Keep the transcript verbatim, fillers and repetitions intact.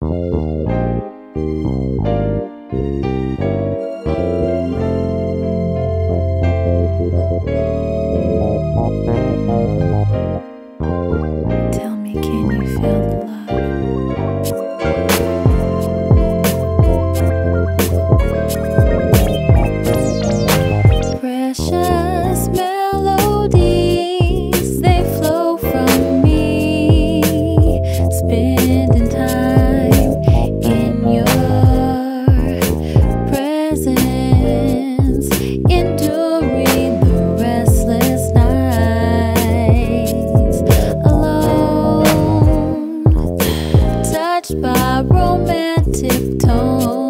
Tell me, can you feel the love? Precious melodies, they flow from me, spending time in your presence, enduring the restless nights alone, touched by romantic tones.